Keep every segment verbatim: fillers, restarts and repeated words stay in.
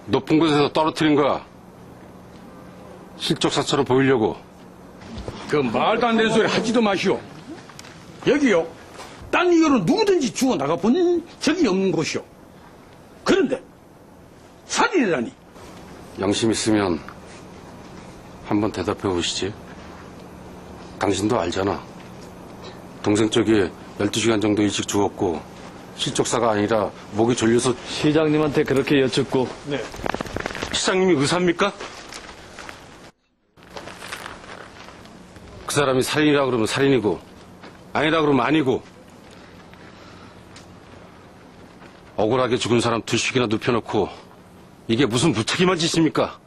높은 곳에서 떨어뜨린 거야. 실족사처럼 보이려고. 그 말도 안 되는 소리 하지도 마시오. 여기요, 딴 이유로 누구든지 죽어나가 본 적이 없는 곳이오. 그런데 살인이라니. 양심 있으면 한번 대답해 보시지. 당신도 알잖아. 동생 쪽이 열두 시간 정도 일찍 죽었고 실족사가 아니라 목이 졸려서. 시장님한테 그렇게 여쭙고. 네. 시장님이 의사입니까? 그 사람이 살인이라 그러면 살인이고 아니라 그러면 아니고, 억울하게 죽은 사람 둘씩이나 눕혀놓고 이게 무슨 무책임한 짓입니까?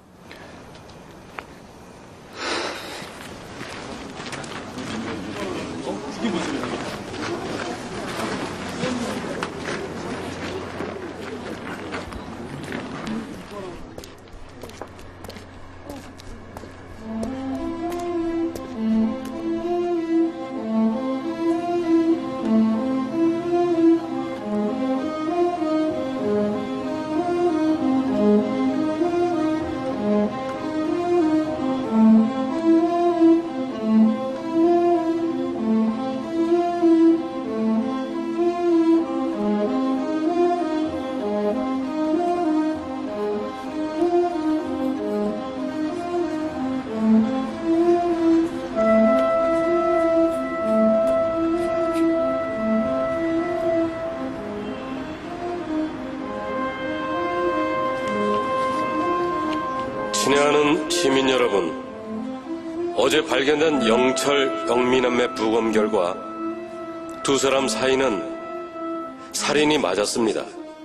친애하는 시민 여러분, 어제 발견된 영철, 영민남매 부검 결과 두 사람 사이는 살인이 맞았습니다.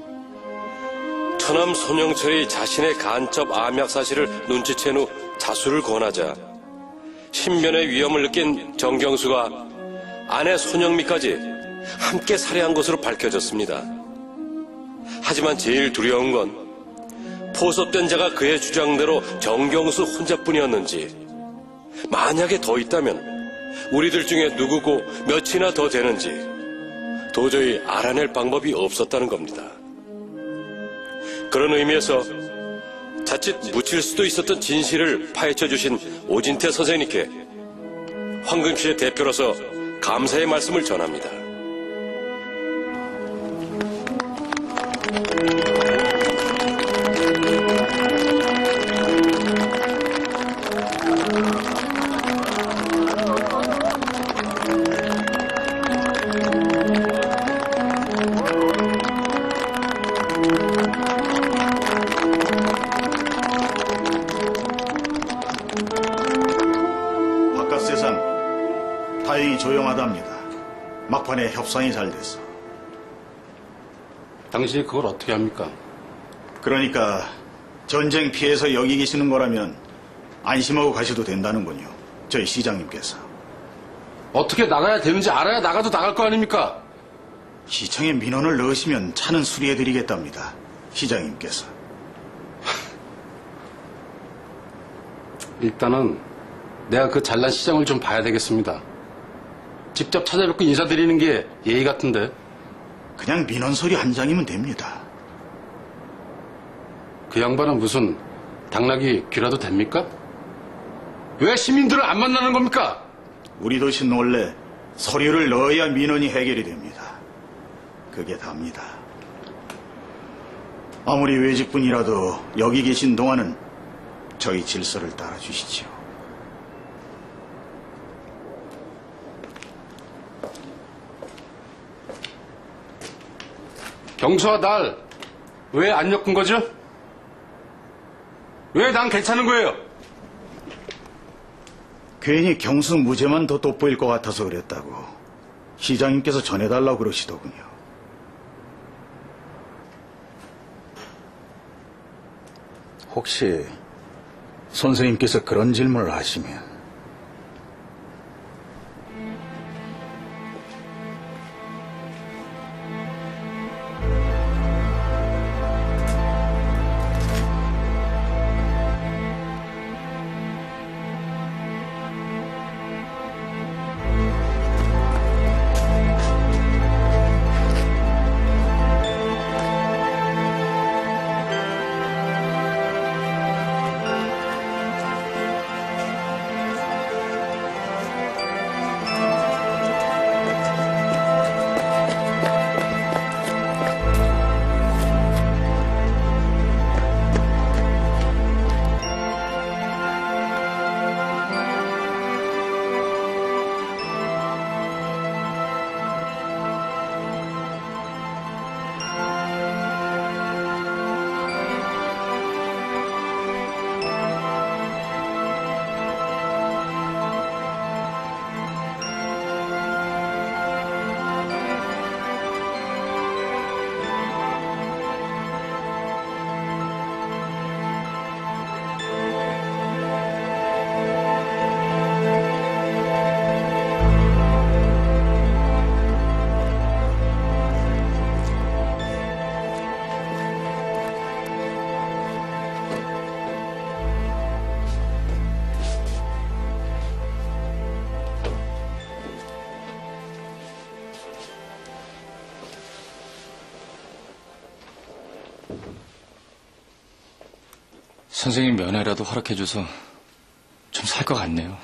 처남 손영철이 자신의 간첩 암약 사실을 눈치챈 후 자수를 권하자 신변의 위험을 느낀 정경수가 아내 손영미까지 함께 살해한 것으로 밝혀졌습니다. 하지만 제일 두려운 건 포섭된 자가 그의 주장대로 정경수 혼자뿐이었는지, 만약에 더 있다면 우리들 중에 누구고 몇이나 더 되는지 도저히 알아낼 방법이 없었다는 겁니다. 그런 의미에서 자칫 묻힐 수도 있었던 진실을 파헤쳐 주신 오진태 선생님께 황금씨의 대표로서 감사의 말씀을 전합니다. 바깥 세상 다행히 조용하답니다. 막판에 협상이 잘 됐어. 당신이 그걸 어떻게 합니까? 그러니까 전쟁 피해서 여기 계시는 거라면 안심하고 가셔도 된다는군요. 저희 시장님께서. 어떻게 나가야 되는지 알아야 나가도 나갈 거 아닙니까? 시청에 민원을 넣으시면 차는 수리해드리겠답니다. 시장님께서. 일단은 내가 그 잘난 시장을 좀 봐야 되겠습니다. 직접 찾아뵙고 인사드리는 게 예의 같은데. 그냥 민원 서류 한 장이면 됩니다. 그 양반은 무슨 당나귀 귀라도 됩니까? 왜 시민들을 안 만나는 겁니까? 우리 도시는 원래 서류를 넣어야 민원이 해결이 됩니다. 그게 답니다. 아무리 외직분이라도 여기 계신 동안은 저희 질서를 따라주시죠. 경수와 날 왜 안 엮은 거죠? 왜 난 괜찮은 거예요? 괜히 경수 무죄만 더 돋보일 것 같아서 그랬다고 시장님께서 전해달라고 그러시더군요. 혹시 선생님께서 그런 질문을 하시면 선생님 면회라도 허락해줘서 좀 살 것 같네요.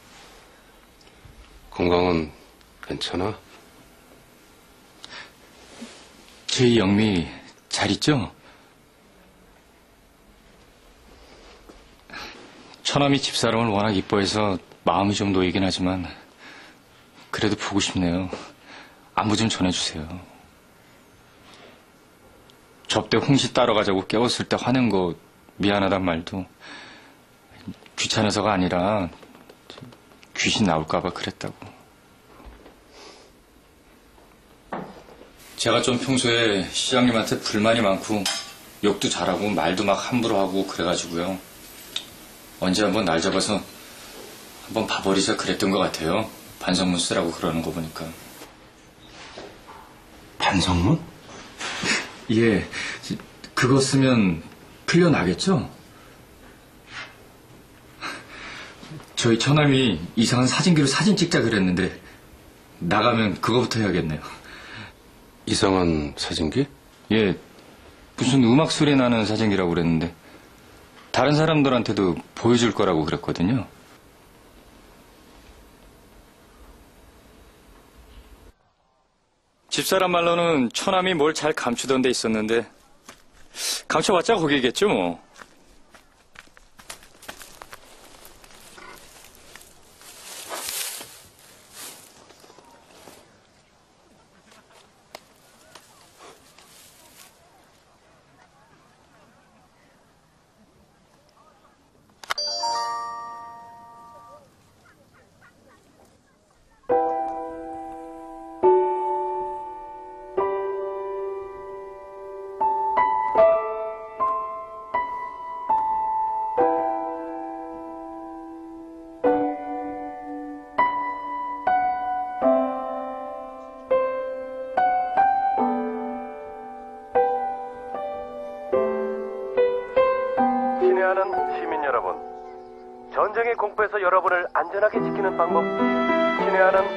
건강은 괜찮아? 제이 영미 잘 있죠? 처남이 집사람을 워낙 이뻐해서 마음이 좀 놓이긴 하지만 그래도 보고 싶네요. 안부 좀 전해주세요. 접대 홍시 따러 가자고 깨웠을 때 화낸 거 미안하단 말도 귀찮아서가 아니라 귀신 나올까봐 그랬다고. 제가 좀 평소에 시장님한테 불만이 많고 욕도 잘하고 말도 막 함부로 하고 그래가지고요. 언제 한번 날 잡아서 한번 봐버리자 그랬던 것 같아요. 반성문 쓰라고 그러는 거 보니까. 반성문? 예, 그거 쓰면 풀려나겠죠? 저희 처남이 이상한 사진기로 사진 찍자 그랬는데 나가면 그거부터 해야겠네요. 이상한 사진기? 예, 무슨 음악 소리 나는 사진기라고 그랬는데 다른 사람들한테도 보여줄 거라고 그랬거든요. 집사람 말로는 처남이 뭘 잘 감추던 데 있었는데 감춰봤자 거기겠죠 뭐. 친애하는 시민 여러분, 전쟁의 공포에서 여러분을 안전하게 지키는 방법, 친애하는